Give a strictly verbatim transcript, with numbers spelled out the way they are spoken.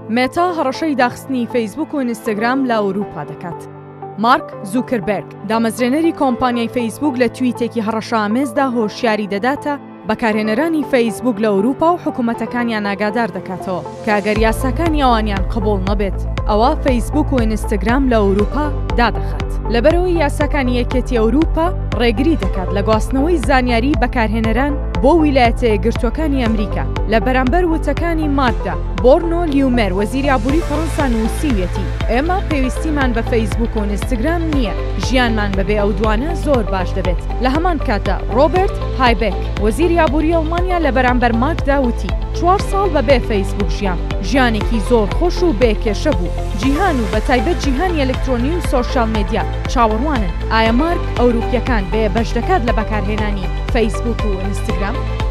مێتا هەڕەشەی داخستنی فەیسبوک و ئینستاگرام لە ئەوروپا دەکات. مارک زوکربەرگ دامەزرێنەری کۆمپانیای فەیسبوک لە تویتێکی هەڕەشەئامێزدا هۆشیاری دەداتە بەکارهێنەرانی فەیسبوک لە ئەوروپا و حکوومەتەکانیان ئاگادار دەکاتەوە کە ئەگەر یاساکانی ئەوانیان قبوڵ نەبێت ئەوە فەیسبوک و ئینستاگرام لە ئەوروپا دادەخات. لەبەرەوەی یاساکانی یەکێتی ئەوروپا ڕێگری دەکات لە گواستنەوەی زانیاری بەکارهێنەران بۆ ویلایەتە یەکگرتووەکانی ئەمریکا. لە بەرامبەر وتەکانی مارکدا بۆرنۆ لیومێر وەزیری ئابووری فەڕەنسا نووسیویەتی ئێمە پێویستیمان بە فەیسبوک و ئینستاگرام نییە، ژیانمان بەبێ ئەو دوانە زۆر باش دەبێت. لە هەمان کاتدا ڕۆبرت هایبێک وەزیری ئابووری ئەڵمانیا لە بەرامبەر مارکدا وتی چوار ساڵ بەبێ فەیسبوک ژیان، ژیانێکی زۆر خۆش و بێکێشە بوو. جیهان و بە تایبەت جیهانی ئەلکترۆنی و سۆشیال مێدیا چاوەڕوانن ئایا مارک ئەوروپیەکان بێ بەش دەکات لە بەکارهێنانی فەیسبوک و ئینستاگرام؟